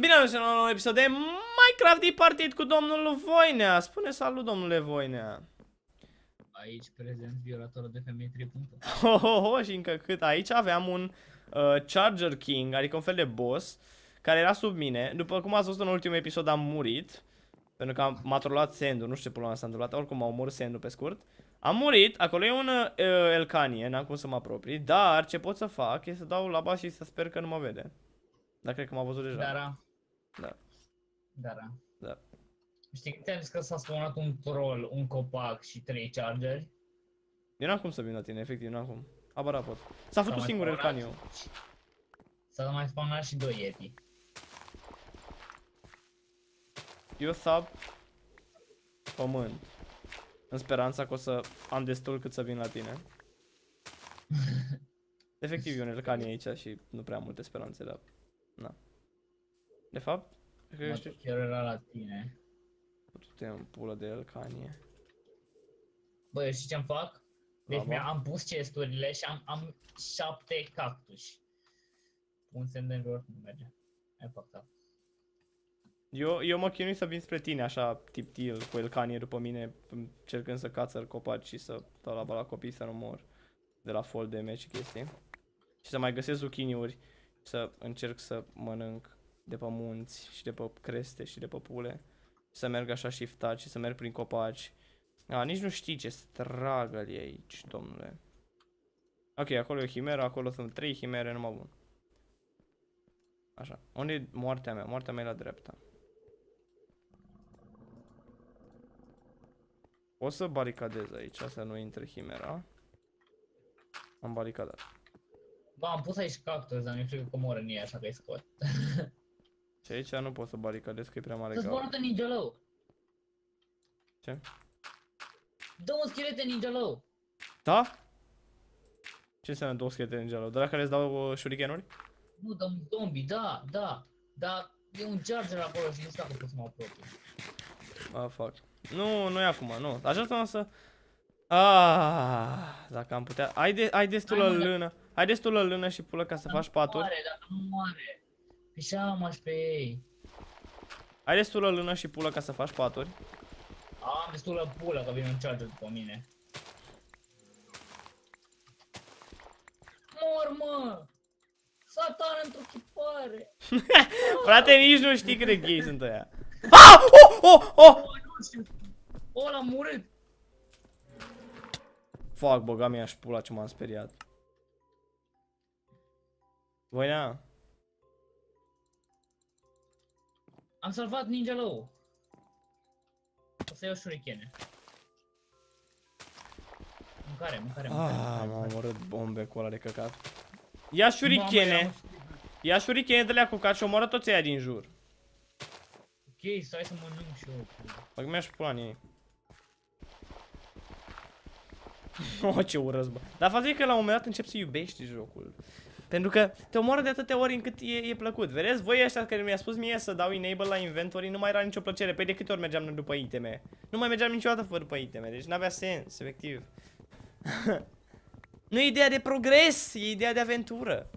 Bine am venit la un nou episod de Minecraft de Partid cu domnul Voinea. Spune salut, domnule Voinea. Aici prezent violatorul de femei 3. Ho, și încă cât. Aici aveam un Charger King, adică un fel de boss, care era sub mine. După cum ați văzut în ultimul episod am murit, pentru că m-a trollat Sandu, nu știu ce pula s-a întâmplat, oricum m-a omorât Sandu pe scurt. Am murit, acolo e un Elcanie, n-am cum să mă apropii, dar ce pot să fac e să dau la bas și să sper că nu mă vede. Dar cred că m-a văzut deja. Da. Da. Știi că ți-am zis că s-a spawnat un troll, un copac și 3 chargeri? Eu n-am cum să vin la tine, efectiv, n-am cum. Abara pot. S-a făcut singur Elcaniu. S-a mai spawnat și 2 yeti. Eu sap pământ. În speranța că o să am destul cât să vin la tine. Efectiv, e un Elcanie aici și nu prea multe speranțe, dar... Na. De fapt, cred că știu... Chiar era la tine. Du-te în pulă de Elcanie. Bă, eu știi ce-mi fac? Deci am pus chesturile și am 7 cactuși. Un semn de înjur nu merge. Ai făcut. Eu mă chinui să vin spre tine, așa, tip-til, cu Elcanie după mine, încercând să cațăr copaci și să dau la bala copii să nu mor de la fall damage și chestii. Și să mai găsesc zucchiniuri, să încerc să mănânc de pe munți și de pe creste și de pe pule. Și să merg așa shiftat și să merg prin copaci. Nici nu știi ce struggle e aici, domnule. Ok, acolo e o chimeră, acolo sunt 3 chimere, numai bun. Așa, unde e moartea mea? Moartea mea e la dreapta. O să baricadez aici, să nu intre chimera. Am baricadat. Bă, am pus aici cactus, dar mi-e frică că mor în ei, așa că-i scot. Și aici nu pot să baricadez, că e prea mare Să-ți gaură. moară ninja low. Ce? Dă un schelete ninja low. Da? Ce înseamnă 2 schelete ninja low? De la care îți dau shurikenuri? Nu, dă un zombie, da. Dar e un charger acolo și nu știu dacă pot să mă apropii. Fuck. Nu e acum, nu. Așa să... dacă am putea... Ai destulă lână. Ai destulă lână și pulă ca să faci paturi? Dacă nu moare. Pișamaș pe ei. Ai destulă lână și pulă ca să faci paturi? Am destulă pulă că vine un charger după mine. Mor, mă! Satan într-o chipare! Frate, nici nu știi cât de gay sunt ăia. Nu știu. Ăla a murit! Fuck, băga mea și pula ce m-am speriat. Voinea? Am salvat ninja low. O să iau shurikene. Mâncare. M-a omorât bombe cu ăla de căcat. Ia shurikene! Ia shurikene de-alea cu cat și omoră toți aia din jur. Ok, stai să mănânc și eu. Băga mea și pula în ei. Oh, ce urăsc, bă. Dar faza e că la un moment dat începi să iubești jocul. Pentru că te omoară de atâtea ori încât e plăcut. Vedeți? Voi ăștia care mi-a spus mie să dau enable la inventory nu mai era nicio plăcere. Păi de câte ori mergeam după iteme? Nu mai mergeam niciodată fără după iteme. Deci n-avea sens, efectiv. Nu e ideea de progres, e ideea de aventură.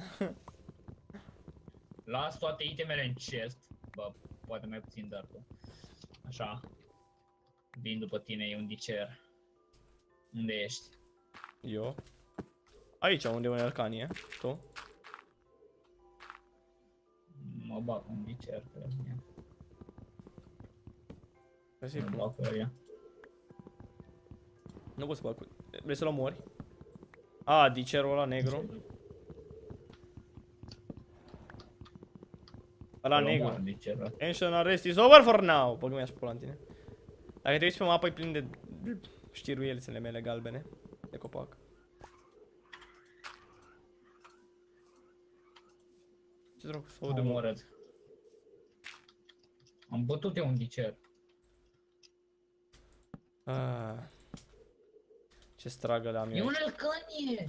Las toate itemele în chest. Bă, poate mai puțin dar tu. Așa. Vin după tine, e un dicer. Unde ești? Eu? Aici, unde e un Elcanie. Tu? Mă bag un dicer pe mine. Mă bag pe ea. Nu pot să bag cu... Vrei să-l omori? Dicerul ăla negru. Ăla negru. Ancient arrest is over for now. Băgă mi-aș pula în tine. Dacă te uiți pe mapă e plin de știruielțele mele galbene de copac. Ce dracu să aude, mă? Am bătut eu un dicer. Ce struggle am eu. E un Elcanie!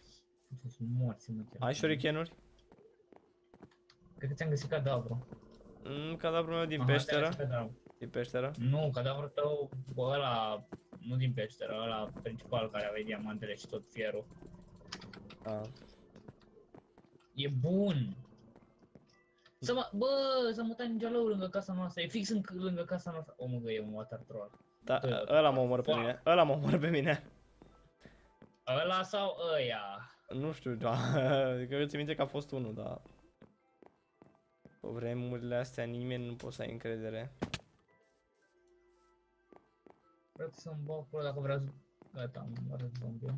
Ai shurikenuri? Cred că ți-am găsit cadavru. Cadavrul meu din peșteră. Din peșteră? Nu, cadavrul tău, ăla, nu din peșteră, ăla principal care avea diamantele și tot fierul. E bun! S-a mutat ninjalăul lângă casa noastră, e fix lângă casa noastră. O, mă, e un water troll. Da, ăla mă omoră pe mine. Ăla mă omoră pe mine. Ăla sau ăia? Nu știu, da. Cred că ți minte că a fost unul, dar... Pe vremurile astea nimeni nu poate să ai încredere. Vreau să-mi bag acolo dacă vrea. Gata, am murit zombie.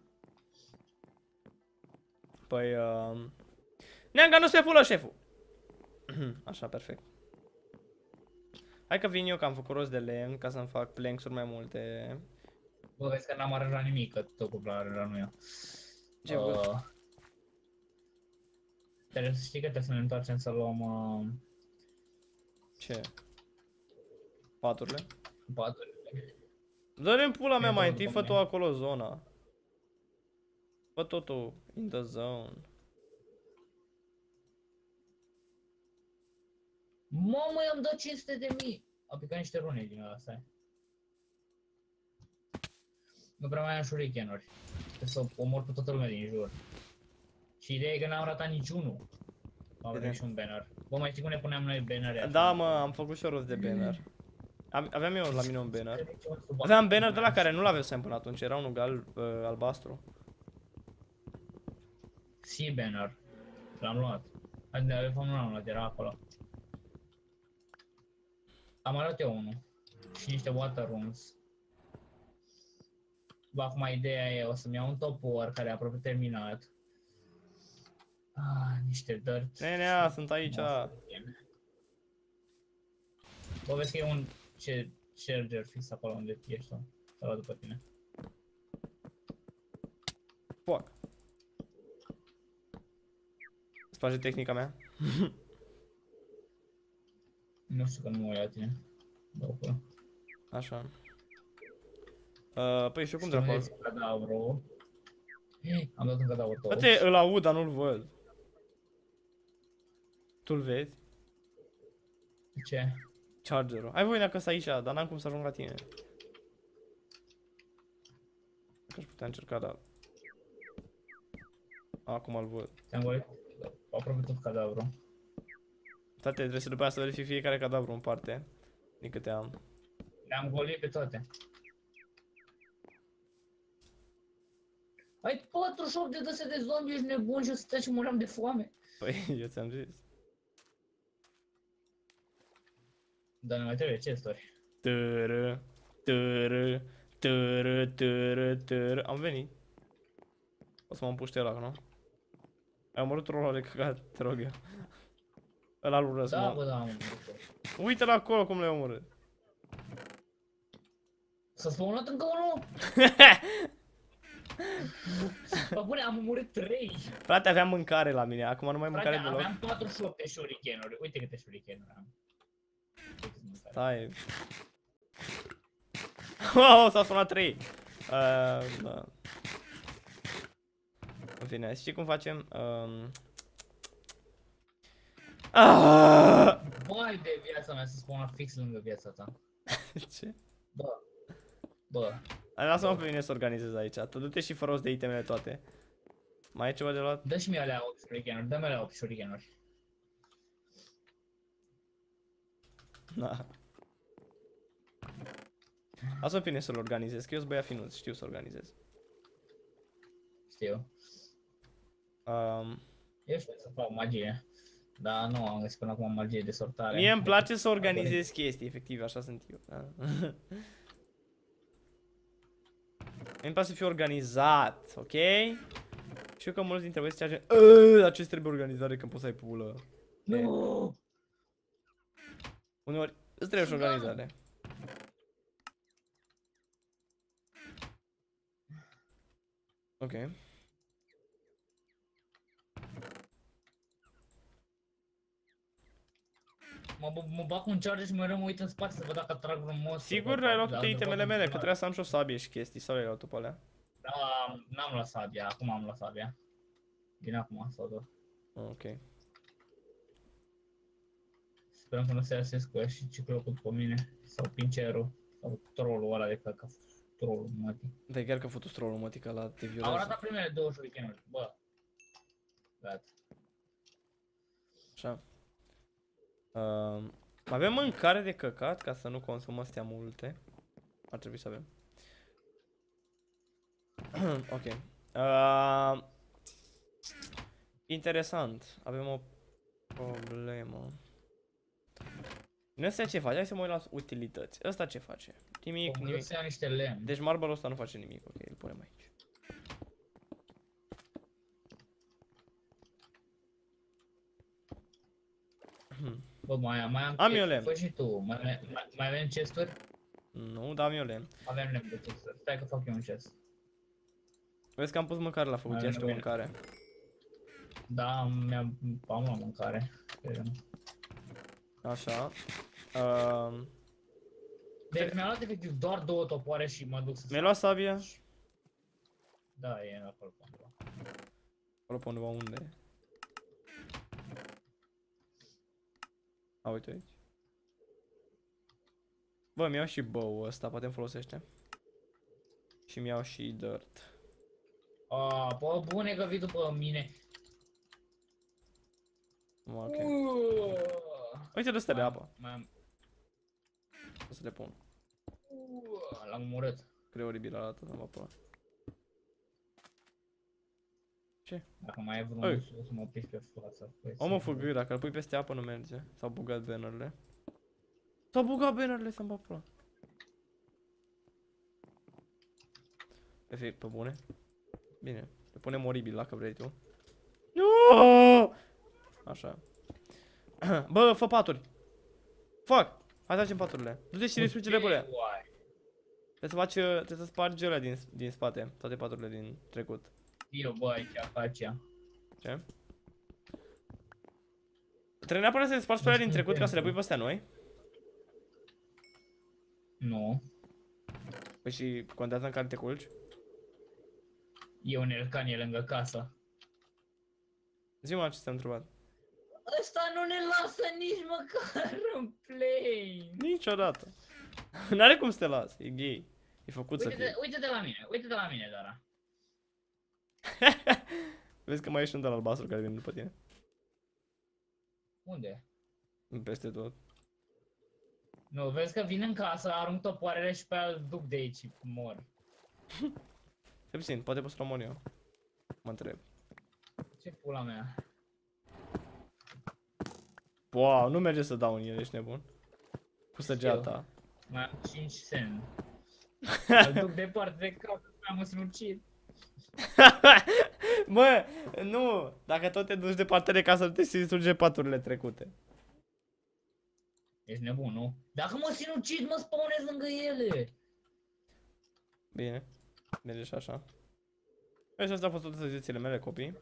Păi, Neanga, nu se pulă șeful! Așa, perfect. Hai că vin eu, că am făcut rost de lemn, ca să-mi fac planks-uri mai multe. Bă, vezi că n-am aranjat nimic, că tot cu aranjat. Ce Trebuie să știi că trebuie să ne întoarcem să luăm Ce? Paturile? paturile. Dă-le-mi pula mea E, mai dă-o întâi, după fă tu mine. acolo zona. Fă totul in the zone. Mamă, i-am dat 500.000! A picat niște rune din ăla, stai. Nu prea mai am shurikenuri. Trebuie să omor pe toată lumea din jur. Și ideea e că n-am ratat niciunul. Am Bine. venit și un banner. Bă, mai știi cum ne puneam noi bannere? Da, mă, am făcut și eu rost de banner. Aveam eu la mine un banner. Aveam banner de la care nu l-aveam până atunci, era unul albastru. Sea banner. L-am luat. De fapt nu l-am luat, era acolo. Am mai luat eu unul. Și niște water rooms. Bă, acum ideea e, o să-mi iau un top war care e aproape terminat. Niște dirt. Nenea, sunt aici. Bă, vezi că e un charger fix acolo unde ești tu. S-a luat după tine. Fuck. Îți place tehnica mea? Nu știu că nu mă uit la tine. Da, acolo. Așa. Păi și eu cum dracu? Cadavru. Am dat un cadavru tot. Frate, îl aud, dar nu-l văd. Tu-l vezi? Ce? Chargerul. Hai voi dacă stai aici, dar n-am cum să ajung la tine. Că aș putea încerca, dar... Acum îl văd. Ți-am golit aproape tot cadavru. Frate, trebuie să după aia să verific fiecare cadavru în parte. Din câte am. Le-am golit pe toate. Ai 48 de dăse de zombie, ești nebun și o să stai și muream de foame. Păi, eu ți-am zis. Dar ne mai trebuie chesturi. Tără, tără, tără, tără, tără. Am venit. O să mă împuște ăla, nu? Ai omorât trollul de căcat, te rog eu. Ăla lui răs, Da, mă. bă, da, am Uite-l acolo cum le-ai omorât. S-a spawnat încă unul? Bă, bune, am omorât 3. Frate, aveam mâncare la mine, acum nu mai am Frate, mâncare deloc. aveam 48 de shurikenuri. Uite câte shurikenuri am. Stai. Wow, s-a sunat 3. Da. În fine, știi cum facem? Vai de viața mea, să spun fix lângă viața ta. Ce? Bă. Lasă-mă pe mine să organizez aici. Tu du-te și fă rost de itemele toate. Mai ai ceva de luat? Dă și mie alea 8 shurikenuri, dă-mi alea 8 shurikenuri. Da. Lasă-mă pe mine să-l organizez, că eu sunt băiat finuț, știu să organizez. Știu. Eu știu să fac magie. Dar nu am găsit până acum magie de sortare. Mie îmi place să organizez chestii, efectiv, așa sunt eu. Da? Îmi place să fiu organizat, ok? Știu că mulți dintre voi se zice, dar ce trebuie organizare când poți să ai pulă? Nu! Uneori îți trebuie și organizare. Ok. Mă bag cu un charger și mă uit în spate să văd dacă trag vreun monstru. Sigur ai luat toate itemele mele, că trebuia să am și o sabie și chestii, sau ai luat tu pe alea? Da, n-am luat sabia, acum am luat sabia. Bine acum, sau tot. Ok. Sperăm că nu se iasesc cu ea și ciclocul după mine. Sau pincerul. Sau trollul ăla de căca. Trollul, mătii. Da, e chiar că futu trollul, mătica, la te Am violează. ratat primele 2 shurikenuri, bă. Gata. Așa. Avem mâncare de căcat ca să nu consumăm astea multe. Ar trebui să avem. Ok. Interesant. Avem o problemă. Nu știu ce face, hai să mă uit la utilități. Ăsta ce face? Nimic, nimic. Să iau niște lemn. Deci marble-ul ăsta nu face nimic, ok, îl punem aici. Bă, mai am Am eu lemn. Fă și tu, mai avem chesturi? Nu, dar am eu lemn. Avem lemn de chesturi, stai că fac eu un chest. Vezi că am pus mâncare la făcut, ia și tu mâncare. Da, am la mâncare. Așa. Deci mi-a luat efectiv doar 2 topoare și mă duc să... Mi-ai luat sabia? Da, e acolo pe undeva. Acolo pe undeva unde? A, uite aici. Bă, mi-iau și bow ăsta, poate îmi folosește. Și mi-iau și dirt. Bă, bune că vii după mine. Ok. Uite de astea de apă. O să le pun. L-am omorât. Cred oribil arată, dar mă pula. Ce? Dacă mai ai vreun o să mă piși pe față. O mă făgâi, dacă îl pui peste apă nu merge. S-au bugat bannerele. S-au bugat bannerele să-mi bag pula. Pe bune? Bine. Le punem oribil dacă vrei tu. Nu! Așa. Bă, fă paturi. Fac! Hai să facem paturile. Du-te și distruge-le, băle. Trebuie să spargi alea din spate. Toate paturile din trecut. Eu, bă, aici, facea. Ce? Trebuie neapărat să le spargi pe alea din trecut ca să le pui pe astea noi? Nu. Păi și contează în care te culci? E un elcanie lângă casă. Zi-mă ce ți-am întrebat. Ăsta nu ne lasă nici măcar în play. Niciodată. N-are cum să te las, e gay. E făcut să fie. Uite de la mine, uite de la mine, Dara. Vezi că mai ești un de albastru care vine după tine. Unde? Peste tot. Nu, vezi că vin în casă, arunc topoarele și pe aia duc de aici și mor. Ce puțin, poate pot să rămân eu. Mă întreb. Ce pula mea? Wow, nu merge să dau în el, ești nebun. Cu săgeata. Mai am 5 sen. Îl duc departe de cap, am sinucid. Bă, nu! Dacă tot te duci departe de casă, nu te distruge paturile trecute. Ești nebun, nu? Dacă mă sinucid, mă spawnez lângă ele. Bine. Merge și așa. Și astea au fost toate săgețile mele, copii.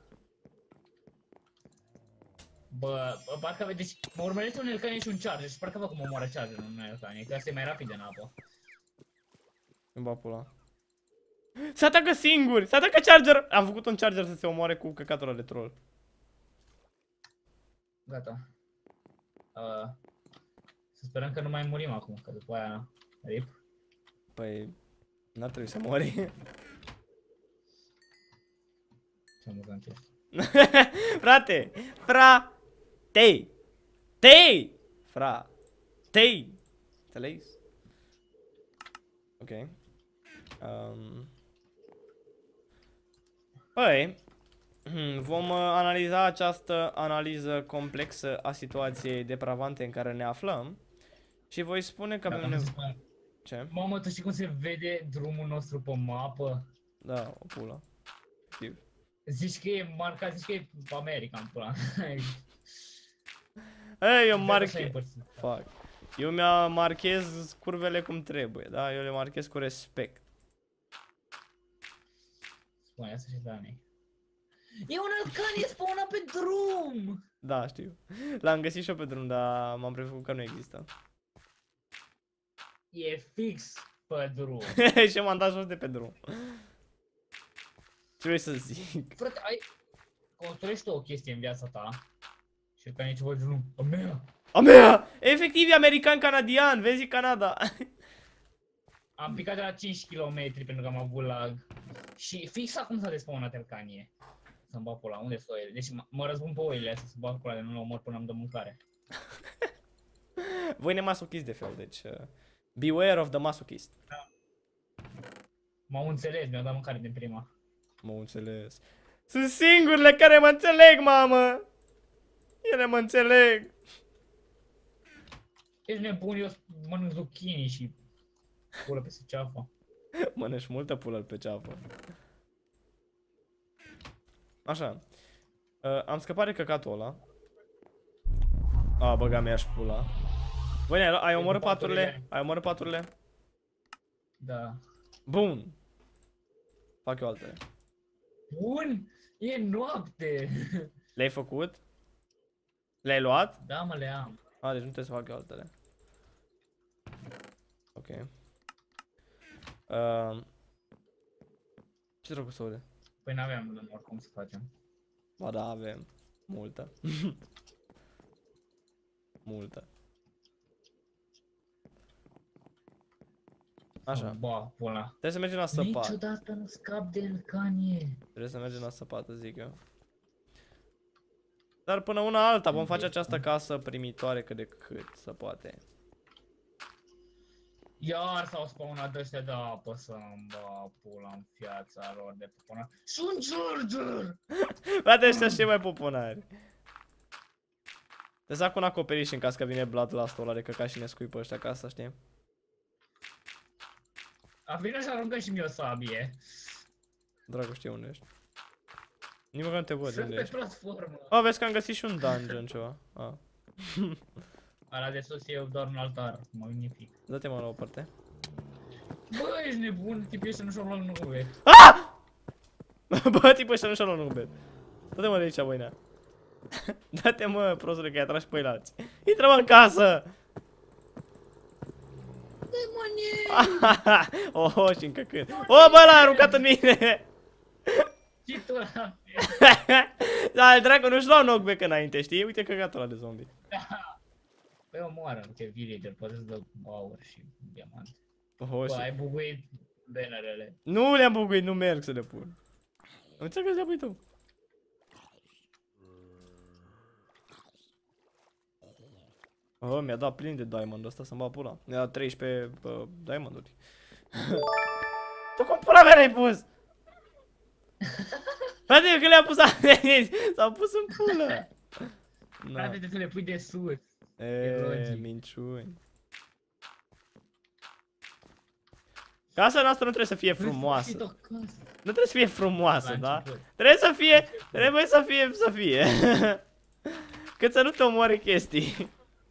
Bă, parcă deci mă urmăresc un elcanie și un charger și parcă văd cum omoară chargerul în elcanie, că asta e mai rapid în apă. Îmi va pula. Se atacă singuri! Se atacă charger! Am făcut un charger să se omoare cu căcatul ăla de troll. Gata. Să sperăm că nu mai murim acum, că după aia rip. Păi, n-ar trebui să mori. Ce amuzant ce. Frate! Frate! Tei! Frate! Înțelegi? Ok. Păi, vom analiza această analiză complexă a situației depravante în care ne aflăm și voi spune că avem nevoie. Ce? Mamă, tu știi cum se vede drumul nostru pe mapă? Da, o pulă. Zici că e marcat, zici că e America în pula. Ei, eu marchez. Fuck. Eu marchez curvele cum trebuie, da? Eu le marchez cu respect. Spune asta și Dani. E un elcanie spawnat pe drum! Da, știu. L-am găsit și eu pe drum, dar m-am prefăcut că nu există. E fix pe drum. Și m-am dat jos de pe drum. Ce vrei să zic? Frate, construiești o chestie în viața ta și ca nici voi nu. A mea! A mea! Efectiv e american-canadian, vezi Canada. Am picat de la 5 km pentru că am avut lag. Și fix acum s-a despawnat elcanie. Să-mi bag pula, unde sunt ele? Deci mă răzbun pe oile astea să bag pula de nu le omor până îmi dă mâncare. Voi nemasochist de fel, deci... beware of the masochist. M-au înțeles, mi-au dat mâncare din prima. M-au înțeles. Sunt singurele care mă înțeleg, mamă! Ele mă înțeleg! Ești nebun, eu mănânc zucchini și pulă peste ceafă. Mănânci multă pulă pe ceafă. Așa. Am scăpat de căcatul ăla. A, băga mea și pula. Băi, ai omorât paturile? Ai omorât paturile? Da. Bun. Fac eu altele. Bun? E noapte! Le-ai făcut? Le-ai luat? Da, mă, le am. A, deci nu trebuie să fac eu altele. Ok. Ce dracu să aude? Păi n-aveam lămuri, cum să facem? Ba da, avem. Multă. Multă. Așa. Ba, pula. Trebuie să mergem la săpat. Niciodată nu scap de Elcanie. Trebuie să mergem la săpată, zic eu. Dar până una alta vom face această casă primitoare cât de cât se poate. Iar s-au spawnat de ăștia de apă să-mi ba pula în fiața lor de pupună. Și un charger! Frate, ăștia și mai poponari. Trebuie să fac un acoperiș în caz că vine Bloodlust-ul ăla de căcat și ne scuipă ăștia casa, știi? A venit și aruncă și mie o sabie. Dracu, știu unde ești. Nici măcar nu te văd Sunt unde pe ești. platformă. Oh, vezi că am găsit și un dungeon ceva. Ah. Ala de sus e doar un altar, magnific. Dă-te mă la o parte. Bă, ești nebun, tipul ăsta nu și-o luat nume. Bă, tipul ăsta nu și-a luat nubet. Dă-te mă de aici, băinea. Dă-te mă, prostule, că i-a tras și pe alții. Intră mă în casă! Demonie! Oh, și încă când. Oh, bă, l-a aruncat în mine! Și tu ăla. Da, dracu, nu-și luau knockback înainte, știi? Uite căcatul ăla de zombie. Păi omoară-l, că villager, poate să dă aur și diamant. Oh, Bă, și... ai buguit bannerele. Nu le-am buguit, nu merg să le pun. Nu ți-a că le pui tu. Oh, mi-a dat plin de diamond ăsta să-mi bag pula. Mi-a dat 13 diamonduri. Tu cum pula mea l-ai pus? Frate, eu că le-am pus s-au pus în pulă. Frate, trebuie să le pui de sus. Eee, minciuni. Casa noastră nu trebuie să fie frumoasă. Nu trebuie să fie frumoasă, da? Trebuie să fie, să fie. Cât să nu te omoare chestii.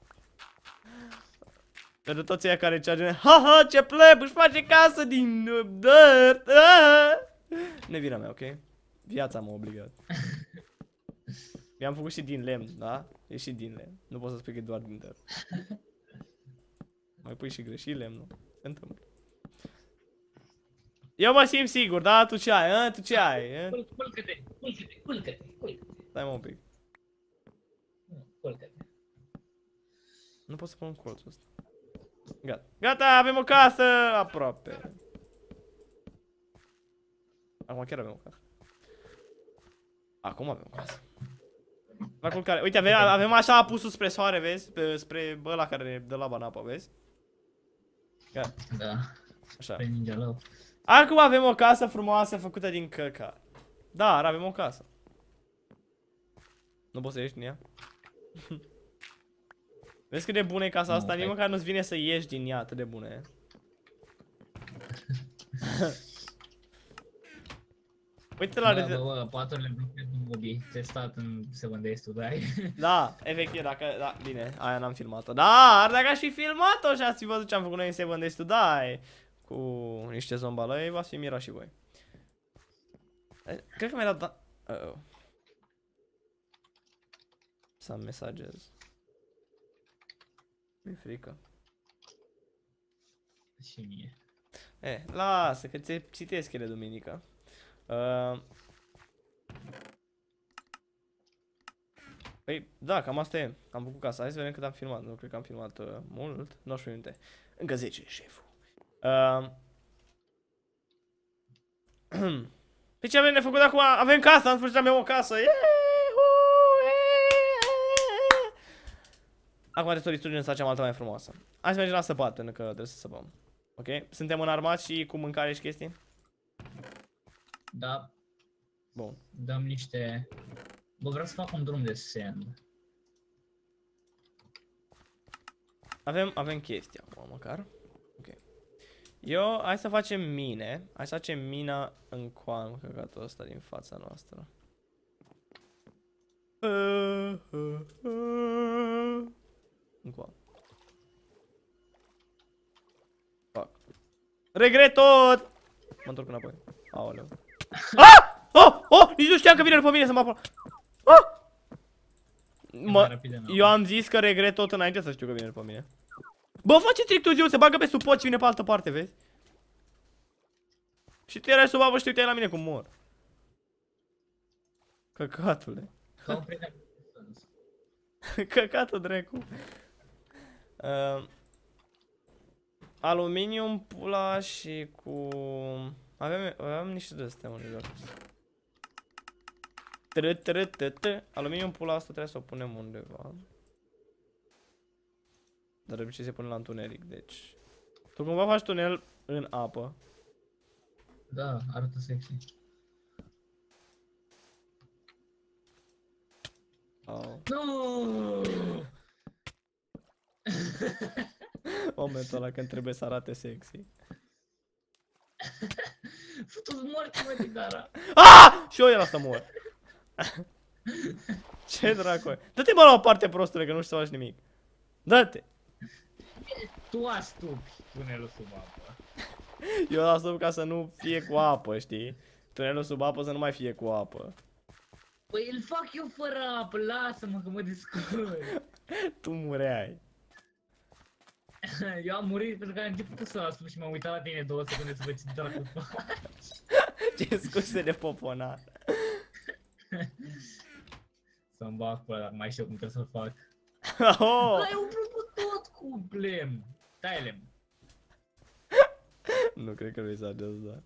Pentru toți aia care cearge, ha, ce pleb, își face casă din dirt. Nu e vina mea, ok? Viața m-a obligat. Mi-am făcut și din lemn, da? E și din lemn. Nu pot să spui că e doar din dirt. Mai pui și greșit lemnul. Se întâmplă. Eu mă simt sigur, da? Tu ce ai, Tu ce ai, Culcă-te. Stai mă un pic. Culcă-te. Nu pot să pun colțul ăsta. Gata. Gata, avem o casă aproape. Acum chiar avem o casă. Acum avem o casă. La culcare. Uite, avem așa apusul spre soare, vezi? Spre ăla care ne dă lava în apă, vezi? Gata. Da. Așa. Pe ninja love. Acum avem o casă frumoasă făcută din căcat. Dar avem o casă. Nu poți să ieși din ea? Vezi cât de bună e casa asta? Nici măcar nu-ți vine să ieși din ea, atât de bună e. Uite la da, bă, paturile de mobi, testat în 7 Days to Die. Da, efectiv, dacă, da, bine, aia n-am filmat-o. Dar dacă aș fi filmat-o și ați fi văzut ce am făcut noi în 7 Days to Die cu niște zombalăi, v-ați fi mirat și voi. Cred că mi-a dat, Some messages. Mi-e frică. Și mie. Lasă, că ți citesc ele duminică. Păi, da, cam asta e. Am făcut casa. Hai să vedem cât am filmat. Nu cred că am filmat mult. 19 minute. Încă 10, șeful. Păi ce avem de făcut acum? Avem casa, în sfârșit avem o casă. Acum restoritudine să facem alta mai frumoasă. Hai să mergem la săpat, pentru că trebuie să săpăm. Ok? Suntem înarmați și cu mâncare și chestii? Da, Bun. dăm niște... Bă, vreau să fac un drum de sand. Avem chestii acum, măcar. Ok. Hai să facem mine. Hai să facem mina în coană, căcatul ăsta din fața noastră. În coană. Fac. Regret tot! Mă întorc înapoi. Aoleu. Ah! Oh! Nici nu știam că vine după mine să mă apă. Ah! Eu am zis că regret tot înainte să știu că vine după mine. Bă, face trick tu, se bagă pe sub pod și vine pe altă parte, vezi? Și tu erai sub apă și te uitai la mine cum mor. Căcatule. Ca un prieten. Căcatul dracu. Aluminium, pula și cu... Aveam niște de-astea unde doar. Aluminium, pula asta trebuie să o punem undeva. Dar de obicei se pune la întuneric, deci... Tu cumva faci tunel în apă. Da, arată sexy. Oh. No! Momentul ăla când trebuie să arate sexy. Futu-ți morți, mă, Tigara! Ah! Și eu era să mor. Ce dracu e? Dă-te mă la o parte, prostule, că nu știu să faci nimic. Dă-te! Tu astupi tunelul sub apă. Eu la sub ca să nu fie cu apă, știi? Tunelul sub apă să nu mai fie cu apă. Păi îl fac eu fără apă, lasă-mă că mă descurc. Tu mureai. Eu am murit pentru că am început să asum și m-am uitat la tine 2 secunde să văd ce dracu faci. Ce scuze de poponat. Să-mi bag pe ăla, mai știu cum trebuie să fac. Oh! Ai umplut tot cu lemn. Tai lemn. Nu cred că vrei să ajungi, da.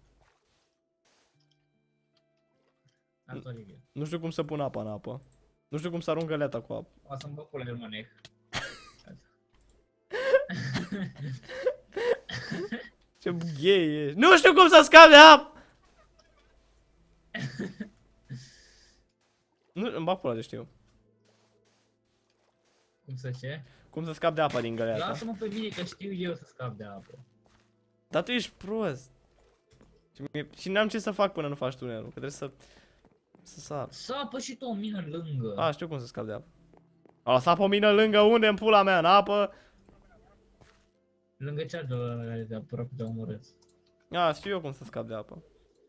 Nu știu cum să pun apa în apă. Nu știu cum să arunc găleata cu apă. O să-mi bag pula mănec. Ce gay ești. Nu știu cum să scap de apă! Nu, îmi bag pula de știu. Cum să ce? Cum să scap de apa din găleata. Lasă-mă pe mine că știu eu să scap de apă. Dar tu ești prost. Și n-am ce să fac până nu faci tunelul, că trebuie să sar. Sapă și tu o mină lângă. A, știu cum să scap de apă. A, sapă o mină lângă unde, în pula mea, în apă? Lângă cea de aproape de omorât. A, știu eu cum să scap de apă.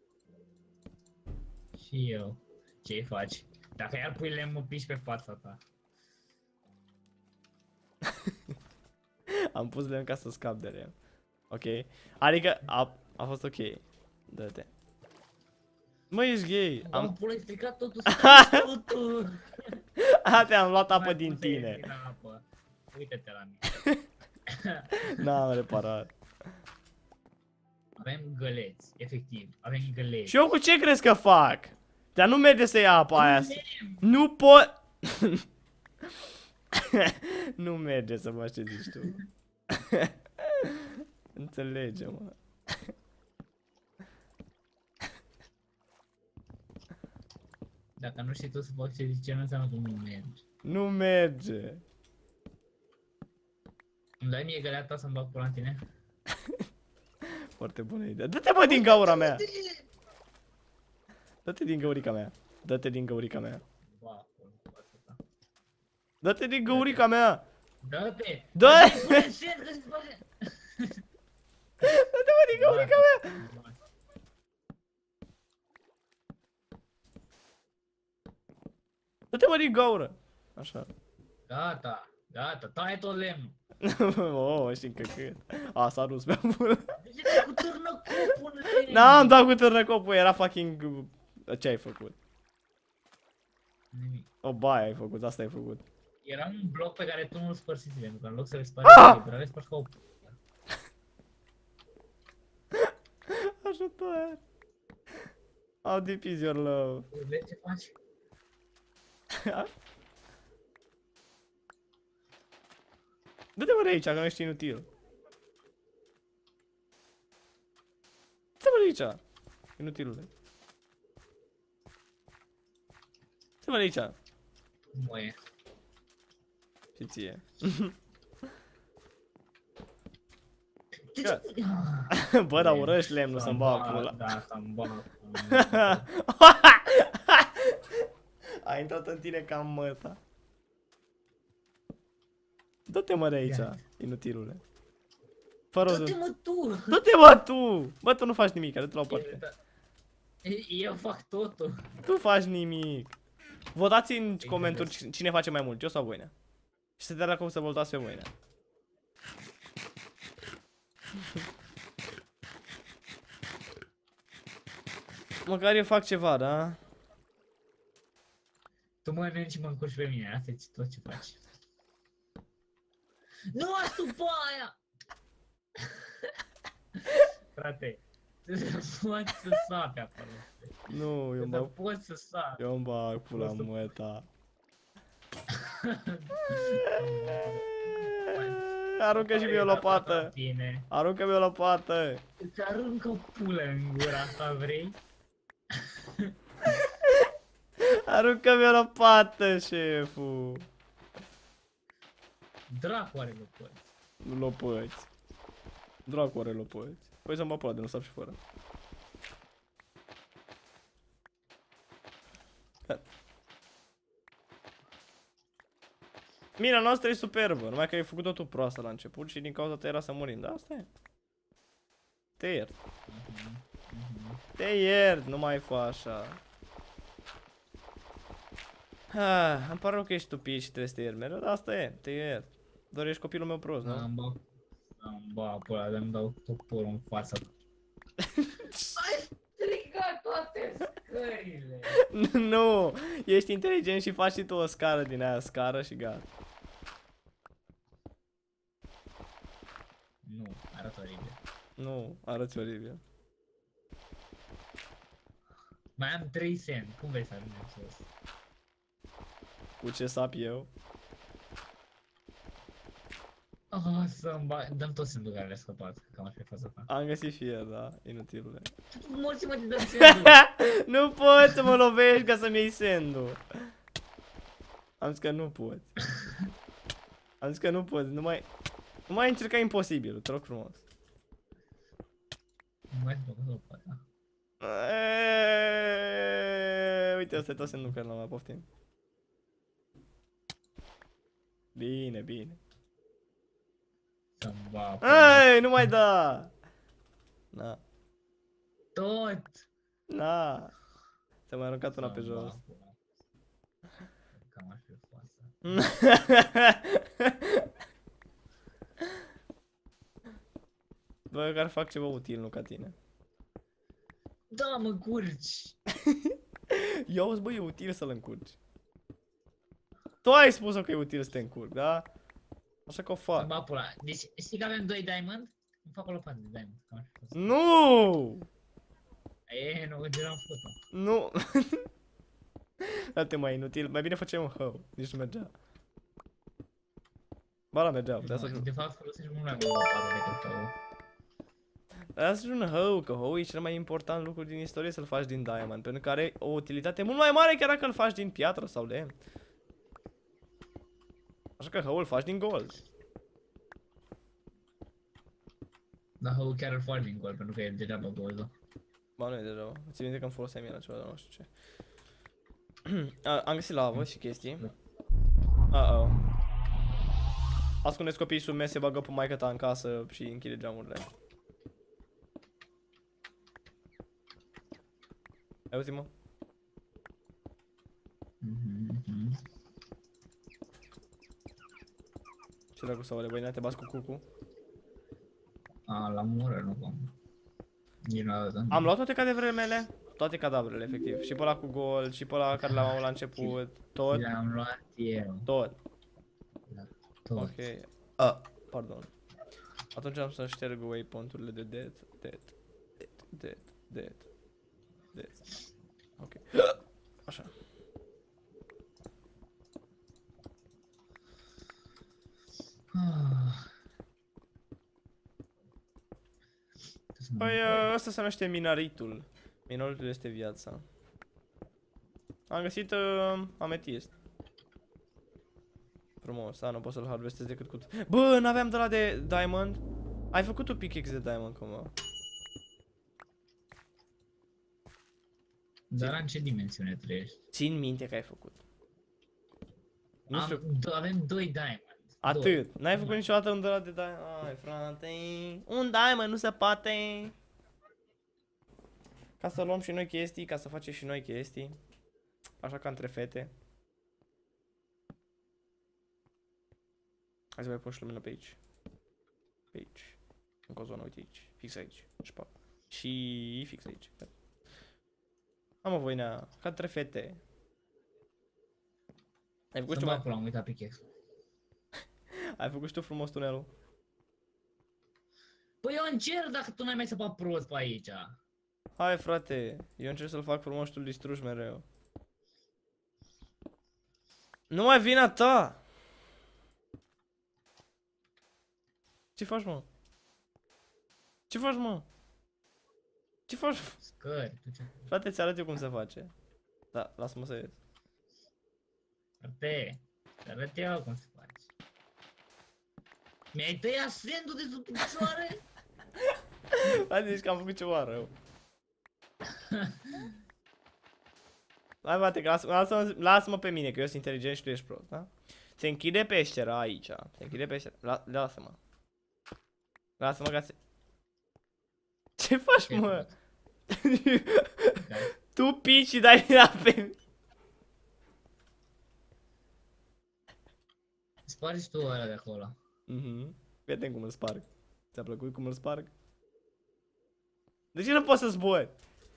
Și eu. Ce-i faci? Dacă iar pui lemn, mă piși pe fața ta. Am pus lemn ca să scap de lemn. Ok? Adică a fost ok. Dă-te. Mă, ești gay. Am pula stricat totul. A, te-am luat apă din tine. Uite-te la mine. N-am reparat. Avem găleți, efectiv. Avem găleți. Și eu cu ce crezi că fac? Dar nu merge să ia apa aia. Nu pot. Nu merge să faci ce zici tu. Înțelege-mă. Dacă nu știi tu să faci ce zice, nu înseamnă că nu merge. Nu merge. Îmi dai mie găleata să-mi bag pula în tine? Foarte bună idee. Dă-te bă din gaura mea. Dă-te din găurica mea. Dă-te din găurica mea. Dă-te din găurica mea. Dă-te! Dă-te! Dă-te bă din găurica mea. Dă-te bă din gaură. Așa. Gata, gata, taie tot lemnul. Oh, știi încăcât. A, s-a dus pe-a bună. De ce dai cu târnăcopul în lemn? N-am dat cu târnăcopul, era fucking... Ce ai făcut? Nimic. O baie ai făcut, asta ai făcut. Era un bloc pe care tu nu-l spărsiți, pentru că în loc să le spari, le spari ca o... Ajutor! How deep is your love? Vezi ce faci? Du-te mă de aici, că nu ești inutil. Du-te mă de aici, inutilule. Du-te mă de aici. Moie. Și ție. Bă, dar urăști lemnul să-mi bag pula. Da, să-mi bag. A intrat în tine ca măta. Du-te mă de aici, inutilule. Fără Du-te mă tu! Du-te mă tu! Bă, tu nu faci nimic, du-te la o parte. Eu fac totul. Tu faci nimic. Votați în comentarii cine face mai mult, eu sau Voinea. Și să te dacă o să votați pe Voinea. Măcar eu fac ceva, da? Tu mănânci și mă încurci pe mine, asta e tot ce faci. Nu aș după aia! Frate, tu poți să sapi acolo. Nu, eu Tu mă... poți să sapi. Eu îmi bag pula măta. Aruncă și mie o lopată. Aruncă mie o lopată. Îți arunc o pulă în gura asta, vrei? Aruncă mie o lopată, șeful. Dracu are lopăți. Nu lopăți. Dracu are lopăți. Păi să-mi bag pula de nu sap și fără. Mina noastră e superbă, numai că ai făcut totul proastă la început și din cauza ta era să murim, da? Asta e. Te iert. Te iert, nu mai fă așa. Îmi pare rău că ești stupid și trebuie să te iert mereu, dar asta e, te iert. Doar ești copilul meu prost, nu? Am bă, pula, de-mi dau toporul în fața. Ai stricat toate scările! Nu, ești inteligent și faci și tu o scară din aia, scară și gata. Nu, arată oribil. Nu, arăți oribil. Mai am 3 semn, cum vrei să ajungem sus? Cu ce sap eu? Oh, să-mi bag, dăm tot semnul care le-a scăpat, că cam așa e faza ta. Am găsit fier, da, inutilule. Morți-mă de dăm semnul! Nu poți să mă lovești ca să-mi iei sendul. Am zis că nu poți. Am zis că nu poți, nu mai încerca imposibilul, te rog frumos. Nu mai făcut lopata. Uite, ăsta e tot sendul care l-am mai poftim. Bine, bine. Să-mi bag. Ei, nu mai da! Na, Tot! na. Ți-am mai aruncat una pe jos. Cam așa e fața. Bă, care fac ceva util, nu ca tine. Da, mă curci! Eu auzi, bă, e util să-l încurci. Tu ai spus-o că e util să te încurci, da? Așa că o fac. Ba pula. Deci știi că avem 2 diamond? Îmi fac o lopată de diamond. Cam așa e fața. Nu! E, nu, deja am făcut-o. Nu! Da-te mai inutil, mai bine facem un hău, nici nu mergea. Ba la mergea, putea să ajung. De fapt folosești mult mai mult lopată decât tău. Putea să ajung un hău, că hău e cel mai important lucru din istorie să-l faci din diamond, pentru că are o utilitate mult mai mare chiar dacă îl faci din piatră sau lemn. Așa că hăul îl faci din gold. Dar hău chiar îl faci din gol, pentru că e degeaba gold. Ba, nu e deja. Ți minte că îmi foloseam eu la ceva, dar nu știu ce. Am găsit lavă și chestii. Uh-oh. Ascundeți copiii sub mese, bagă pe maică-ta în casă și închide geamurile. Auzi-mă? Ce dracu sau ale băinea, te bați cu cucu? A, la mură, nu vom. Nici nu arătă. Am luat toate cadevrele mele? Toate cadavrele, efectiv. Și pe ăla cu gold, și pe ăla care l-am avut la început. Tot? Le-am luat eu. Tot. Da, tot. Ok. Pardon. Atunci am să șterg waypoint-urile de dead. Ok. Așa. Păi ăsta se numește minaritul. Minaritul este viața. Am găsit ametist. Frumos, nu pot să-l harvestez decât cu... Bă, n-aveam de la de diamond. Ai făcut un pickaxe de diamond cumva. Dar în ce dimensiune trăiești? Țin minte că ai făcut. Nu știu. Avem 2 diamond. Atât. N-ai făcut niciodată un de la de diamond. Ai, frate. Un diamond nu se poate. Ca să luăm și noi chestii, ca să facem și noi chestii. Așa ca între fete. Hai să mai pun și lumină pe aici. Pe aici. Încă o zonă, uite aici. Fix aici. Și fix aici. Am o voinea, ca între fete. Ai făcut ceva? Acolo, am uitat pickaxe. Ai făcut și tu frumos tunelul. Păi eu încerc dacă tu n-ai mai săpat prost pe aici. Hai frate, eu încerc să-l fac frumos și tu-l distrugi mereu. Nu mai vina ta! Ce faci, mă? Ce faci, mă? Ce faci? Scări, tu ce? Frate, ți-arăt eu cum se face. Da, lasă-mă să ies. Frate, ți-arăt eu cum se face. Mi-ai tăiat sandul de sub picioare? Frate, zici că am făcut ceva rău. Hai, frate, lasă-mă pe mine, că eu sunt inteligent și tu ești prost, da? Se închide peștera aici. Se închide peștera. Lasă-mă. Lasă-mă ca să... Ce faci, mă? Tu pici și dai la pe... Spargi tu ăla de acolo. Fii cum îl sparg. Ți-a plăcut cum îl sparg? De ce nu poți să zbori?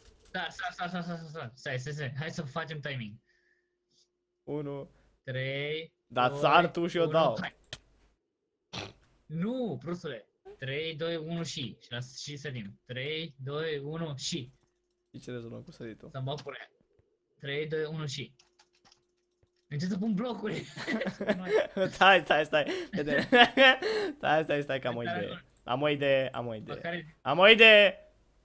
Stai, hai să facem timing. 1 3 Da, sar tu și eu dau. Hai. Nu, prostule. 3, 2, 1 și sărim. 3, 2, 1 și. Și ce rezolvăm cu săritul? Să-mi bag pune. 3, 2, 1 și. Încep să pun blocuri. Stai. Stai că am o idee. Am o idee.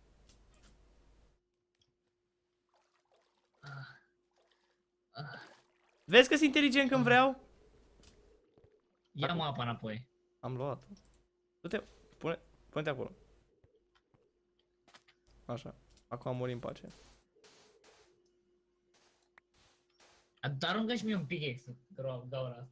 Vezi că sunt inteligent când vreau? Ia-mă apa înapoi. Am luat. Du-te, pune-te acolo. Așa. Acum am murit în pace. Aruncă și mie un pickaxe, gaura asta.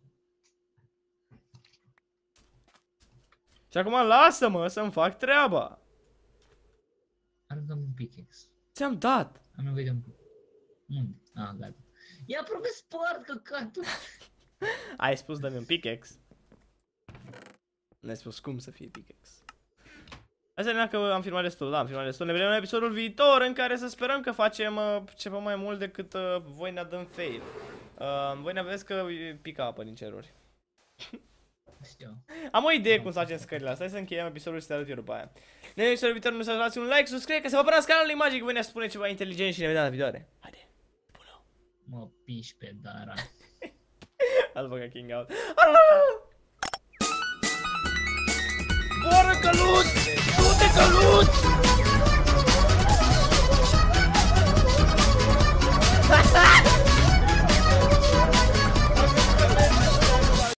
Și acum lasă-mă să-mi fac treaba. Aruncă-mi un pickaxe. Ți-am dat. Am nevoie de un pickaxe. Unde? Ah, gata. Ia aproape spart, căcatul. Ai spus dă-mi un pickaxe. Ne-ai spus cum să fie pickaxe. Asta înseamnă că am filmat destul, da, am filmat destul. Ne vedem în episodul viitor în care să sperăm că facem ceva mai mult decât voi ne dăm fail. Voi ne aveți că pică apă din ceruri. Știu. Am o idee cum să facem scările astea. Hai să încheiem episodul și să te arăt eu după aia. Ne vedem episodul viitor, nu să dați un like, subscribe, ca să vă apărați canalul Magic. Voi ne spune ceva inteligent și ne vedem la viitoare. Haide, spune-o. Mă piși pe Dara. Al băga King out. Boră căluț! Du-te căluț!